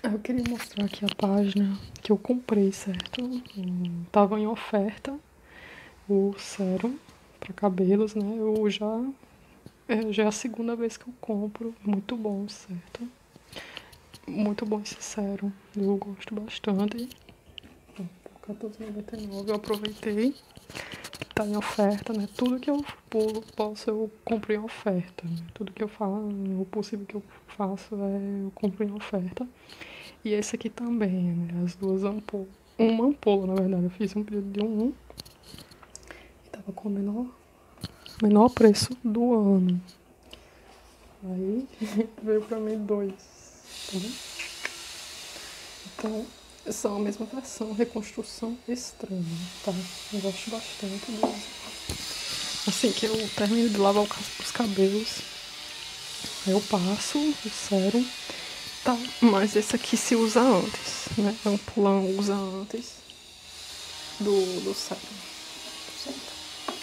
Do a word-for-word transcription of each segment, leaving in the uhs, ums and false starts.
Eu queria mostrar aqui a página que eu comprei, certo? Hum, tava em oferta o sérum para cabelos, né? Eu já, é, já é a segunda vez que eu compro. Muito bom, certo? Muito bom esse sérum. Eu gosto bastante. Por quatorze reais e noventa e nove centavos eu aproveitei. Tá em oferta, né? Tudo que eu pulo, posso, eu compro em oferta. Né? Tudo que eu faço, o possível que eu faço é eu compro em oferta. E esse aqui também, né? As duas ampolas. Uma ampola, na verdade. Eu fiz um pedido de um. E tava com o menor, menor preço do ano. Aí veio pra mim dois. Tá vendo? Então, são a mesma versão, reconstrução extrema, tá? Eu gosto bastante deles. Assim que eu termino de lavar os cabelos, aí eu passo o sérum, tá? Mas esse aqui se usa antes, né? Ampulão usa antes do, do sérum, certo?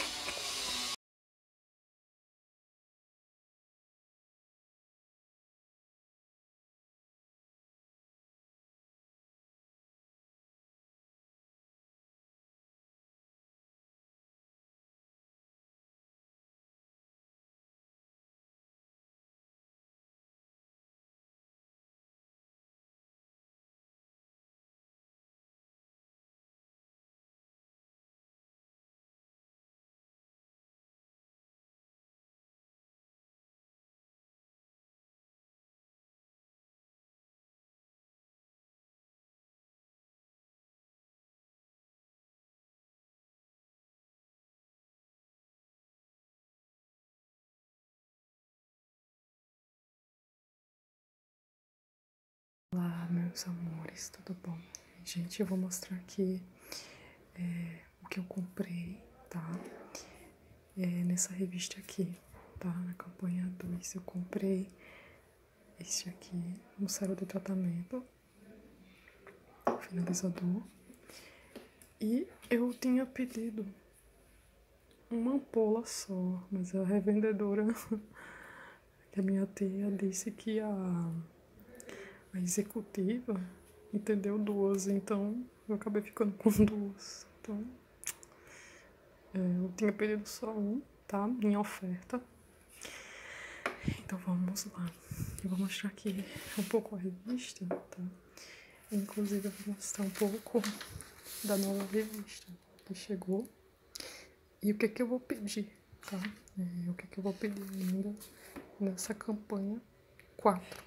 Olá, meus amores, tudo bom? Gente, eu vou mostrar aqui é, o que eu comprei, tá? É, nessa revista aqui, tá? Na campanha dois eu comprei este aqui, um sérum de tratamento, finalizador. E eu tinha pedido uma ampola só, mas a revendedora, que a minha tia, disse que a, a executiva entendeu duas, então eu acabei ficando com duas. Então, é, eu tinha pedido só um, tá? Em oferta. Então vamos lá. Eu vou mostrar aqui um pouco a revista, tá? Inclusive eu vou mostrar um pouco da nova revista que chegou. E o que que eu vou pedir, tá? É, o que que eu vou pedir ainda nessa campanha quatro.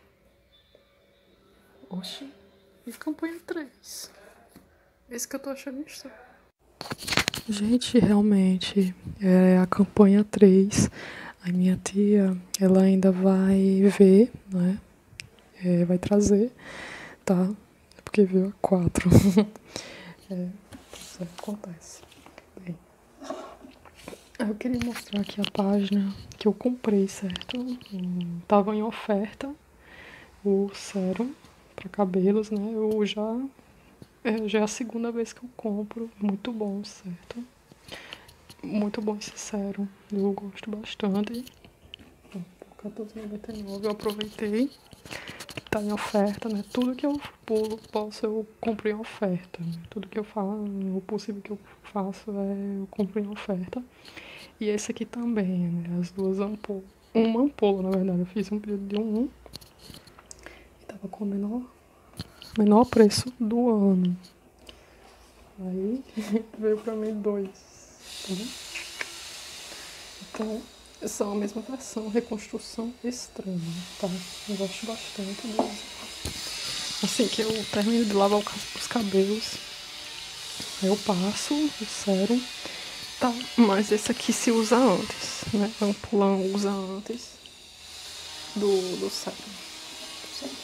Oxi, e campanha três? Esse que eu tô achando estranho. Gente, realmente, é a campanha três. A minha tia, ela ainda vai ver, né? É, vai trazer, tá? Porque viu a quatro. É, isso acontece. Bem, eu queria mostrar aqui a página que eu comprei, certo? Hum, tava em oferta o sérum para cabelos, né? Eu já, é, já é a segunda vez que eu compro. Muito bom, certo? Muito bom esse sérum. Eu gosto bastante. Por quatorze reais e noventa e nove centavos eu aproveitei. Tá em oferta, né? Tudo que eu pulo, posso, eu compro em oferta. Né? Tudo que eu faço, o possível que eu faço é eu compro em oferta. E esse aqui também, né? As duas ampolas. Uma ampola, na verdade. Eu fiz um pedido de um. E tava com o menor, menor preço do ano. Aí veio pra mim dois. Tá vendo? Então, são a mesma versão, reconstrução extrema, tá? Eu gosto bastante deles. Assim que eu termino de lavar os cabelos, aí eu passo o sérum, tá? Mas esse aqui se usa antes, né? Ampulão usa antes do, do sérum, certo?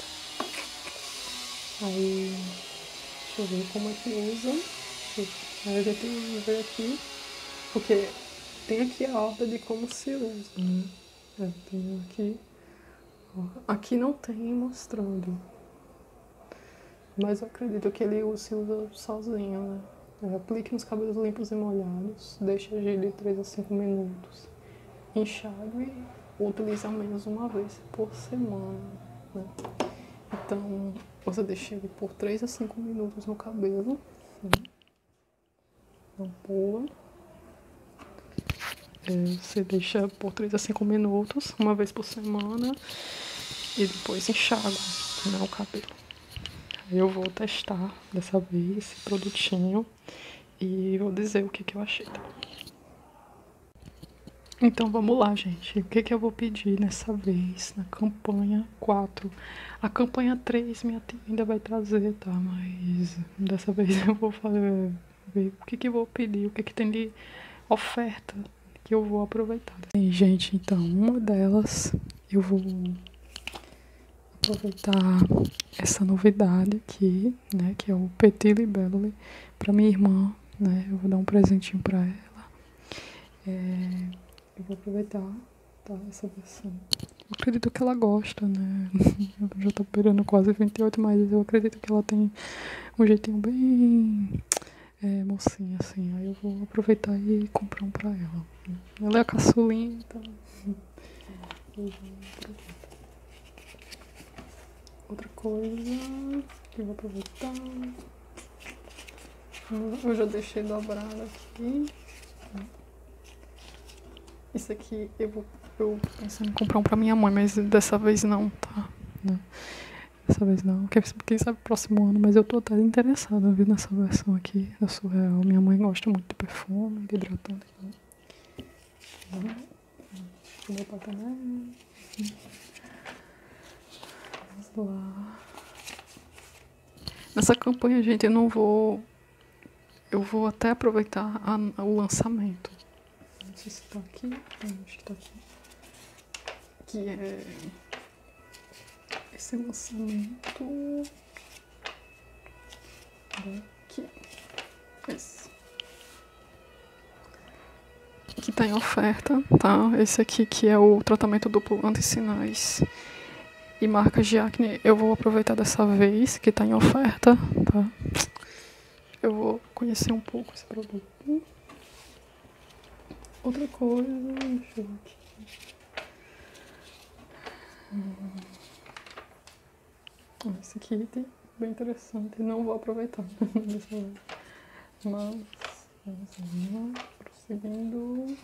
Aí, deixa eu ver como é que usa. Aí a gente vê aqui, porque tem aqui a ordem de como se usa, né? É, tem aqui. Ó, aqui não tem mostrando. Mas eu acredito que ele se usa sozinho, né? É, aplique nos cabelos limpos e molhados, deixe agir de três a cinco minutos. Enxague e utilize ao menos uma vez por semana, né? Então, Você deixa ele por três a cinco minutos no cabelo. Né? Não pula. É, você deixa por três a cinco minutos, uma vez por semana. E depois enxágua, né, o cabelo. Aí eu vou testar dessa vez esse produtinho. E vou dizer o que, que eu achei. Então vamos lá, gente. O que, que eu vou pedir nessa vez na campanha quatro? A campanha três minha tia ainda vai trazer, tá? Mas dessa vez eu vou fazer, ver o que, que eu vou pedir, o que, que tem de oferta que eu vou aproveitar. E, gente, então, uma delas eu vou aproveitar essa novidade aqui, né? Que é o Petit Libellule para minha irmã, né? Eu vou dar um presentinho para ela. É... Eu vou aproveitar, tá, essa versão. Eu acredito que ela gosta, né? Eu já tô operando quase vinte e oito, mas eu acredito que ela tem um jeitinho bem é, mocinha, assim. Aí eu vou aproveitar e comprar um pra ela. Ela é a caçulinha, então... Eu vou aproveitar. Outra coisa que eu vou aproveitar... Eu já deixei dobrado aqui. Isso aqui eu vou eu pensando em comprar um pra minha mãe, mas dessa vez não, tá? Não. Dessa vez não. Quem sabe próximo ano, mas eu tô até interessada, viu, nessa versão aqui da Surreal. Minha mãe gosta muito de perfume, de hidratante. Né? Deixa eu botar também. Vamos lá. Nessa campanha, gente, eu não vou... Eu vou até aproveitar a, o lançamento. Não sei se tá aqui. Acho que tá aqui. Que é esse lançamento daqui. Esse. Que tá em oferta, tá? Esse aqui que é o tratamento duplo anti-sinais e marcas de acne. Eu vou aproveitar dessa vez que tá em oferta, tá? Eu vou conhecer um pouco esse produto. Outra coisa, deixa eu ver aqui. Hum. Esse kit bem interessante, não vou aproveitar dessa vez. Mas, vamos lá, prosseguindo.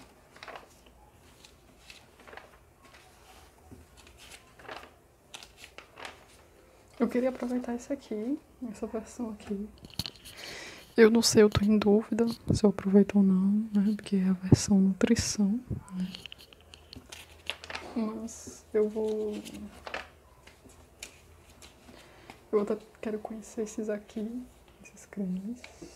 Eu queria aproveitar esse aqui, essa versão aqui. Eu não sei, eu tô em dúvida se eu aproveito ou não, né? Porque é a versão nutrição, né? Mas eu vou... Eu até quero conhecer esses aqui, esses cremes.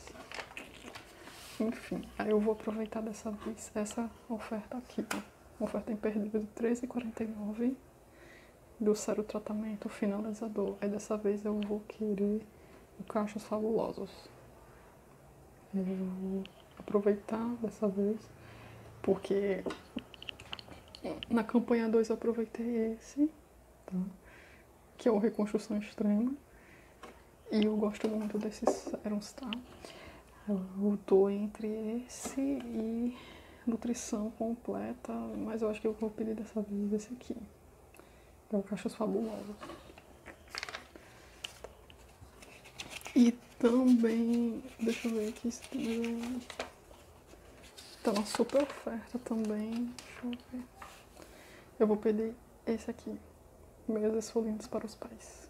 Enfim, aí eu vou aproveitar dessa vez essa oferta aqui, tá? Oferta imperdível de treze reais e quarenta e nove centavos do Sérum Tratamento Finalizador. Aí dessa vez eu vou querer o Cachos Fabulosos. Eu vou aproveitar dessa vez, porque na campanha dois eu aproveitei esse, tá? Que é o Reconstrução Extrema. E eu gosto muito desses sérums, tá? Eu tô entre esse e nutrição completa, mas eu acho que eu vou pedir dessa vez esse aqui. Que é o Cachos Fabulosos. E também, deixa eu ver aqui se tem... Tá uma super oferta também, deixa eu ver. Eu vou pedir esse aqui, Meias Esfoliantes para os Pais.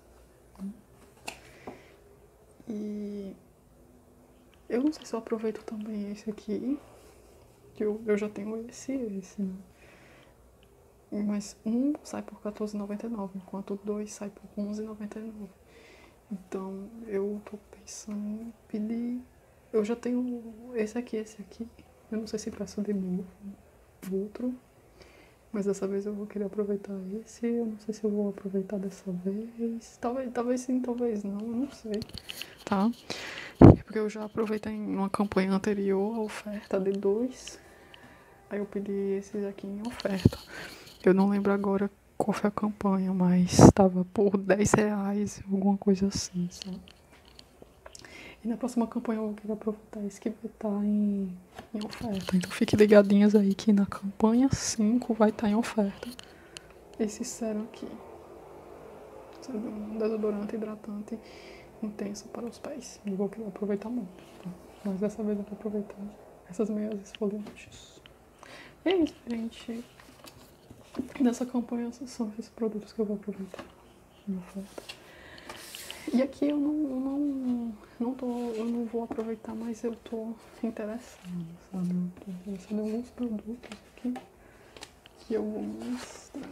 E eu não sei se eu aproveito também esse aqui, que eu, eu já tenho esse e esse, né? Mas um sai por quatorze reais e noventa e nove centavos, enquanto o dois sai por onze reais e noventa e nove centavos. Então eu tô pensando em pedir... Eu já tenho esse aqui, esse aqui. Eu não sei se peço de novo outro. Mas dessa vez eu vou querer aproveitar esse. Eu não sei se eu vou aproveitar dessa vez. Talvez, talvez sim, talvez não. Eu não sei. Tá? Porque eu já aproveitei em uma campanha anterior a oferta de dois. Aí eu pedi esses aqui em oferta. Eu não lembro agora qual foi a campanha, mas estava por dez reais, alguma coisa assim, sabe? E na próxima campanha eu vou querer aproveitar esse que vai estar em, em oferta. Então fiquem ligadinhas aí que na campanha cinco vai estar em oferta esse sérum aqui. sendo um desodorante hidratante intenso para os pés. E vou querer aproveitar muito. Tá? Mas dessa vez eu vou aproveitar essas meias esfoliantes. E é isso, gente. Nessa campanha são esses produtos que eu vou aproveitar. Não falta. E aqui eu não, eu não, não tô, eu não vou aproveitar, mas eu tô interessada, sabe? Eu tô interessada em alguns produtos aqui que eu vou mostrar.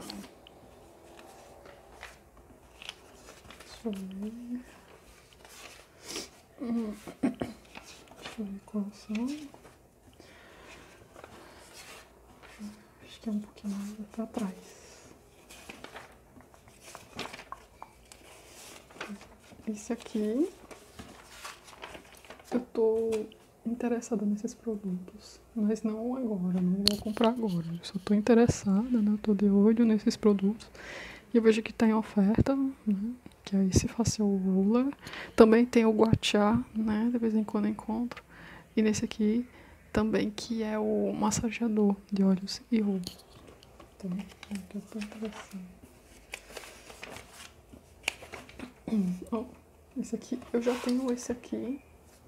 Deixa eu ver. Hum. Deixa eu ver quais são. Acho que é um pouquinho mais pra trás. Esse aqui, eu tô interessada nesses produtos, mas não agora, não vou comprar agora. Eu só tô interessada, né? Eu tô de olho nesses produtos. E eu vejo que tá em oferta, né? Que é esse Facial Roller. Também tem o Guachá, né? De vez em quando eu encontro. E nesse aqui também, que é o massageador de olhos e olhos. Então, aqui eu tô interessada. Oh, esse aqui, eu já tenho esse aqui.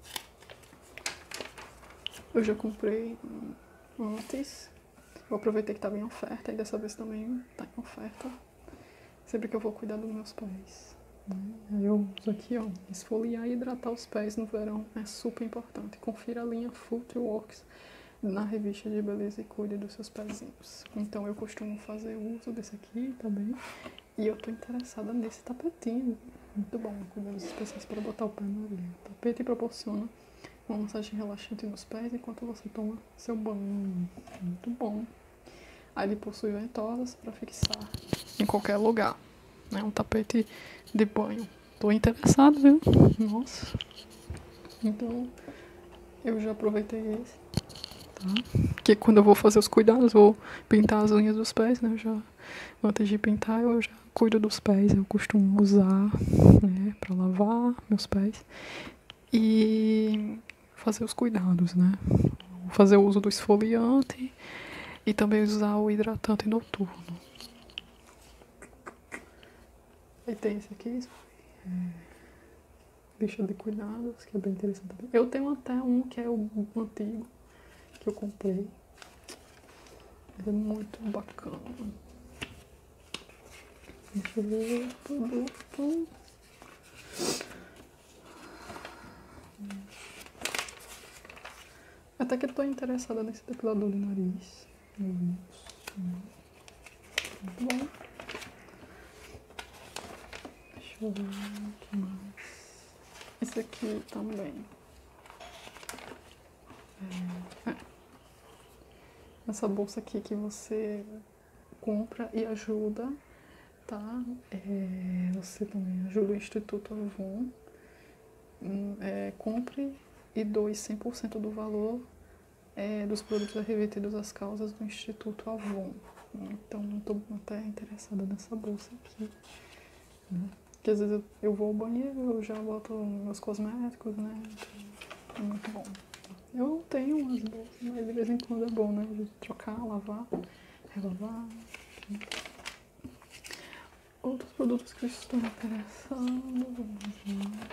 Eu já comprei antes. Eu aproveitei que estava em oferta e dessa vez também tá em oferta. Sempre que eu vou cuidar dos meus pés. Né? Eu uso aqui, ó, esfoliar e hidratar os pés no verão é super importante. Confira a linha Future Works na revista de beleza e cuide dos seus pezinhos. Então eu costumo fazer uso desse aqui também. E eu tô interessada nesse tapetinho. Muito bom, cuidados especiais para botar o pé na areia. O tapete proporciona uma massagem relaxante nos pés enquanto você toma seu banho. Muito bom. Aí ele possui ventosas para fixar em qualquer lugar. É um tapete de banho. Tô interessada, viu? Nossa. Então, eu já aproveitei esse. Tá? Que quando eu vou fazer os cuidados, vou pintar as unhas dos pés, né? Eu já, antes de pintar, eu já cuido dos pés. Eu costumo usar, né? Pra lavar meus pés. E fazer os cuidados, né? Fazer o uso do esfoliante e também usar o hidratante noturno. Aí tem esse aqui, é, lista de cuidados, que é bem interessante também. Eu tenho até um que é o antigo, que eu comprei. Ele é muito bacana. Deixa eu ver o produto. Até que eu tô interessada nesse depilador de nariz. Muito bom. Deixa eu ver o que mais. Esse aqui também. É. Essa bolsa aqui que você compra e ajuda, tá? É, você também ajuda o Instituto Avon. É, compre e doe cem por cento do valor é, dos produtos revertidos às causas do Instituto Avon. Então, eu tô até interessada nessa bolsa aqui. Né? Porque às vezes eu, eu vou ao banheiro, eu já boto meus cosméticos, né? Então, é muito bom. Eu não tenho umas bolsas, mas de vez em quando é bom, né? De trocar, lavar, relavar. Né? Outros produtos que eu estou interessando. Vamos lá.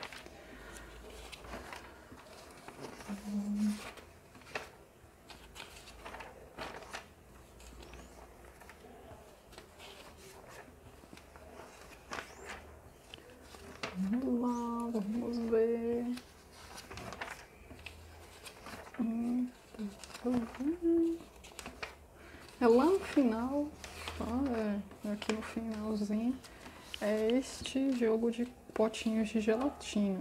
Vamos lá, vamos ver. Hum, é lá no final, ó, é, aqui no finalzinho, é este jogo de potinhos de gelatina.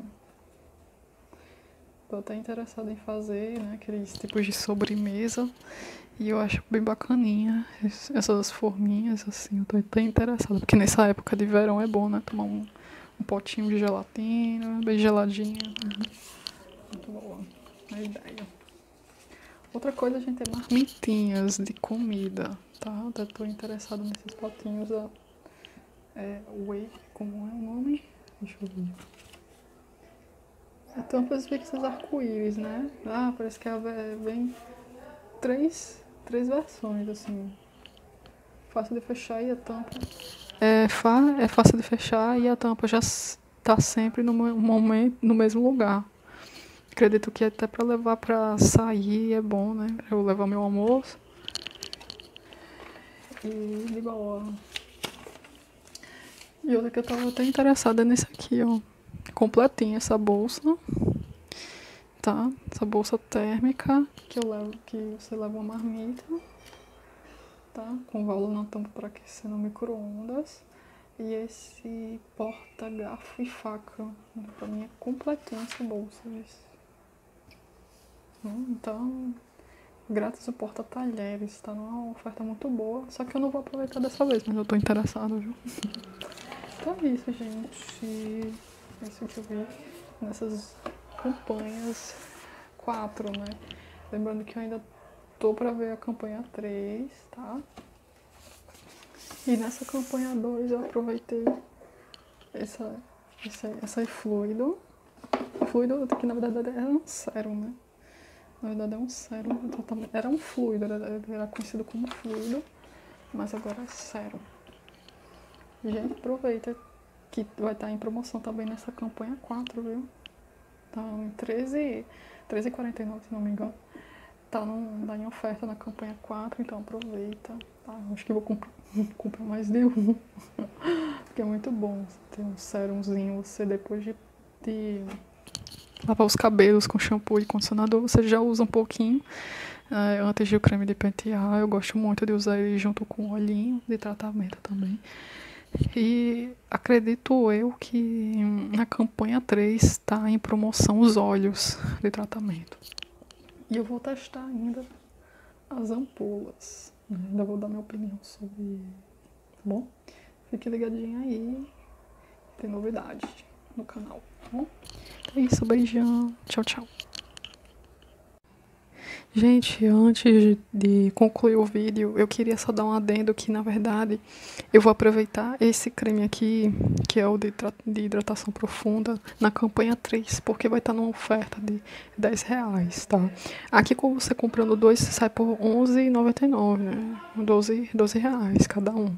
Tô até interessada em fazer, né, aqueles tipos de sobremesa. E eu acho bem bacaninha essas forminhas, assim, eu tô até interessada. Porque nessa época de verão é bom, né, tomar um, um potinho de gelatina, bem geladinha. Muito boa a ideia. Outra coisa, a gente tem marmitinhas de comida, tá? Eu tô interessada nesses potinhos, ó. É, whey, como é o nome? Deixa eu ver. É tampas fixas arco-íris, né? Ah, parece que vem três, três versões, assim. Fácil de fechar e a tampa é, fa é fácil de fechar e a tampa já está sempre no momento, no mesmo lugar. Acredito que até para levar para sair é bom, né? Eu levar meu almoço. E de boa. E outra que eu tava até interessada nesse aqui, ó. Completinha essa bolsa. Tá? Essa bolsa térmica que eu levo, que você leva uma marmita. Tá? Com válvula na tampa para aquecer no micro-ondas. E esse porta garfo e faca. Pra mim é completinha essa bolsa. Então, grátis o porta-talheres. Tá numa oferta muito boa. Só que eu não vou aproveitar dessa vez, mas eu tô interessado, viu? Então é isso, gente. Isso que eu vi nessas campanhas quatro, né? Lembrando que eu ainda tô pra ver a campanha três, tá? E nessa campanha dois eu aproveitei essa, essa, essa fluido. Fluido que na verdade era um sérum, né? Na verdade é um sérum. Era um fluido, era, era conhecido como fluido, mas agora é sérum. Gente, aproveita que vai estar em promoção também nessa campanha quatro, viu? Tá em treze e quarenta e nove, se não me engano. Tá, num, tá em oferta na campanha quatro, então aproveita. Tá? Acho que vou comp comprar mais de um. Porque é muito bom ter um sérumzinho. Você depois de, de lavar os cabelos com shampoo e condicionador, você já usa um pouquinho. É, antes de o creme de pentear, eu gosto muito de usar ele junto com o olhinho de tratamento também. E acredito eu que na campanha três está em promoção os óleos de tratamento. E eu vou testar ainda as ampolas. Né? Ainda vou dar minha opinião sobre. Tá bom? Fique ligadinho aí. Tem novidade no canal. Tá bom? É isso, beijão. Tchau, tchau. Gente, antes de concluir o vídeo, eu queria só dar um adendo que, na verdade, eu vou aproveitar esse creme aqui, que é o de, de hidratação profunda, na campanha três, porque vai estar numa oferta de dez reais, tá? Aqui, como você comprando dois, sai por onze reais e noventa e nove centavos, né? doze reais cada um.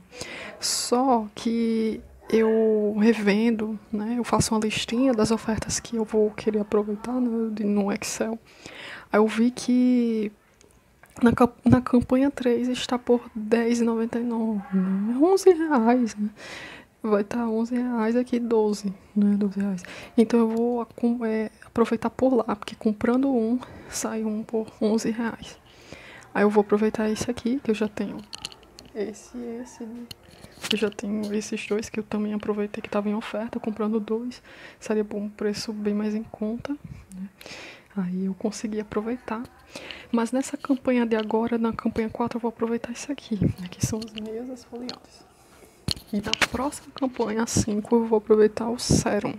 Só que eu revendo, né? Eu faço uma listinha das ofertas que eu vou querer aproveitar, né, no Excel. Aí eu vi que na, na campanha três está por dez reais e noventa e nove centavos, né? onze reais, né? Vai estar onze reais aqui, doze, né? doze reais. Então eu vou é, aproveitar por lá, porque comprando um, sai um por onze reais. Aí eu vou aproveitar esse aqui, que eu já tenho esse e esse, né? Eu já tenho esses dois que eu também aproveitei que estavam em oferta, comprando dois, seria por um preço bem mais em conta, né? Aí eu consegui aproveitar. Mas nessa campanha de agora, na campanha quatro, eu vou aproveitar isso aqui, né, que são as meias esfoliantes. E na próxima campanha cinco, eu vou aproveitar o sérum.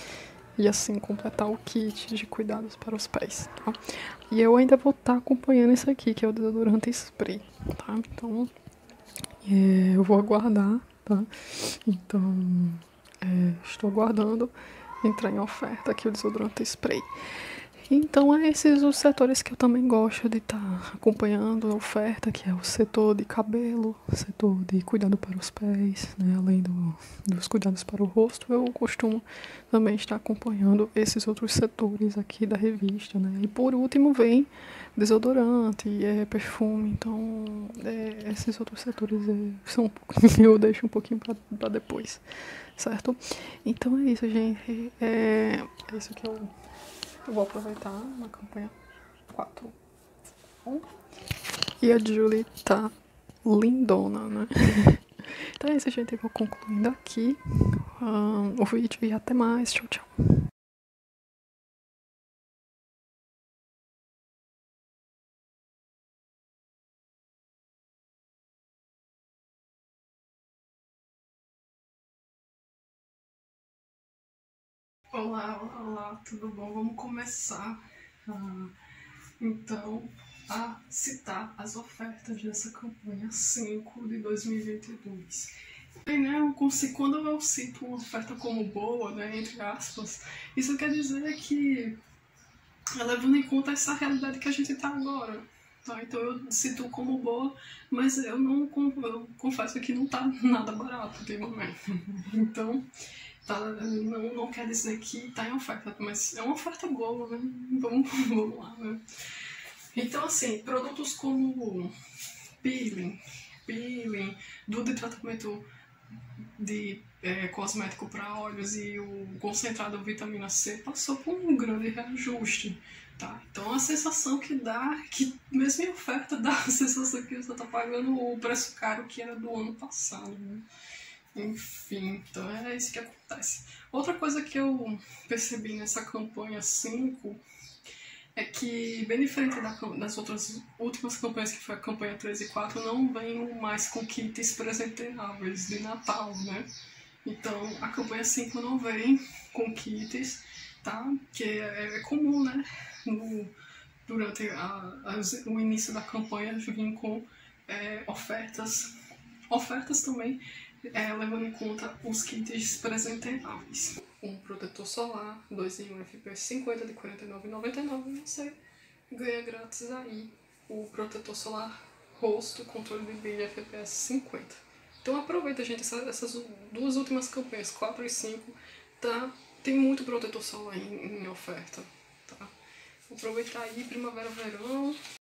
E assim, completar o kit de cuidados para os pés, tá? E eu ainda vou estar acompanhando isso aqui, que é o desodorante spray, tá? Então, é, eu vou aguardar, tá? Então, é, estou aguardando entrar em oferta aqui o desodorante spray. Então, é esses os setores que eu também gosto de estar tá acompanhando a oferta, que é o setor de cabelo, o setor de cuidado para os pés, né? Além do, dos cuidados para o rosto, eu costumo também estar acompanhando esses outros setores aqui da revista, né? E por último vem desodorante, é, perfume, então é, esses outros setores é, são um pouquinho, eu deixo um pouquinho para depois, certo? Então é isso, gente, é, é isso que eu... Eu vou aproveitar na campanha quatro. Bom, e a Julie tá lindona, né? Então é isso, gente. Eu vou concluindo aqui um, o vídeo e até mais. Tchau, tchau. Olá, olá, olá, tudo bom? Vamos começar uh, então a citar as ofertas dessa campanha cinco de dois mil e vinte e dois. E, né, eu consigo, quando eu cito uma oferta como boa, né, entre aspas, isso quer dizer que, levando em conta essa realidade que a gente está agora, tá? Então eu cito como boa, mas eu não eu confesso que não tá nada barato de momento. Então, tá, não, não quer dizer que tá em oferta, mas é uma oferta boa, né? Vamos, vamos lá, né? Então, assim, produtos como peeling, peeling, do de tratamento de é, cosmético para olhos e o concentrado de vitamina C passou por um grande reajuste, tá? Então a sensação que dá, que mesmo em oferta, dá a sensação que você tá pagando o preço caro que era do ano passado, né? Enfim, então é isso que acontece. Outra coisa que eu percebi nessa campanha cinco é que, bem diferente da, das outras últimas campanhas, que foi a campanha três e quatro, não vem mais com kits presenteáveis de Natal, né? Então, a campanha cinco não vem com kits, tá? Que é, é comum, né? No, durante a, as, o início da campanha, vir com é, ofertas. Ofertas também, é, levando em conta os kits presenteáveis. Um protetor solar, dois em um F P S cinquenta de quarenta e nove reais e noventa e nove centavos, você ganha grátis aí o protetor solar rosto, controle de brilho F P S cinquenta. Então aproveita, gente, essa, essas duas últimas campanhas, quatro e cinco, tá? Tem muito protetor solar em, em oferta, tá? Aproveitar aí, primavera, verão.